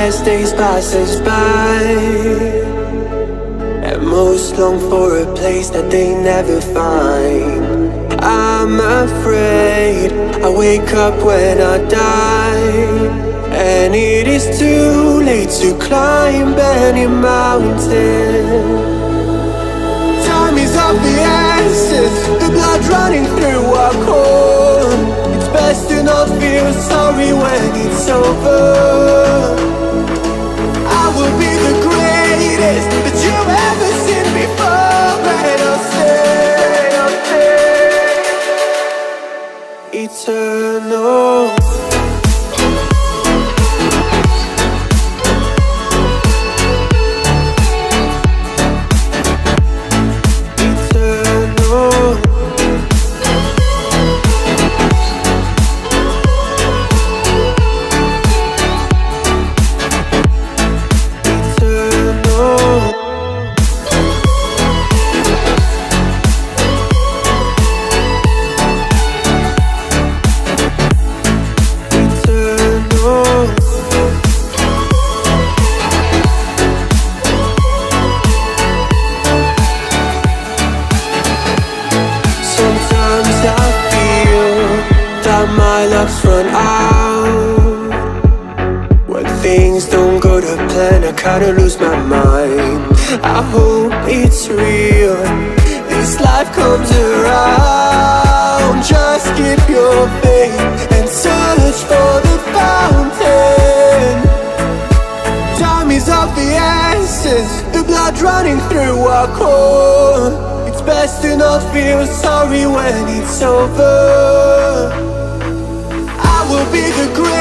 as days pass us by, and most long for a place that they never find. I'm afraid I wake up when I die, and it is too late to climb any mountain. Time is of the essence, the blood running through our core. It's best to not feel sorry when it's over. I will be the greatest that you've ever seen before, and I'll stay eternal. My luck's run out. When things don't go to plan, I kinda lose my mind. I hope it's real, this life comes around. Just keep your faith and search for the fountain. Time is of the essence, the blood running through our core. It's best to not feel sorry when it's over. Will be the greatest